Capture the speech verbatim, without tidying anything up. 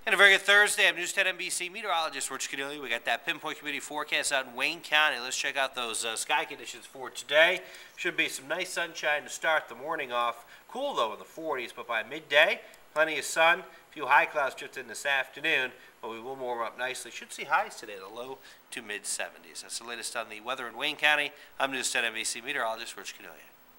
And a very good Thursday. I'm News ten N B C meteorologist Rich Caniglia. We got that pinpoint community forecast out in Wayne County. Let's check out those uh, sky conditions for today. Should be some nice sunshine to start the morning off. Cool though in the forties, but by midday, plenty of sun. A few high clouds just in this afternoon, but we will warm up nicely. Should see highs today, the low to mid seventies. That's the latest on the weather in Wayne County. I'm News ten N B C meteorologist Rich Caniglia.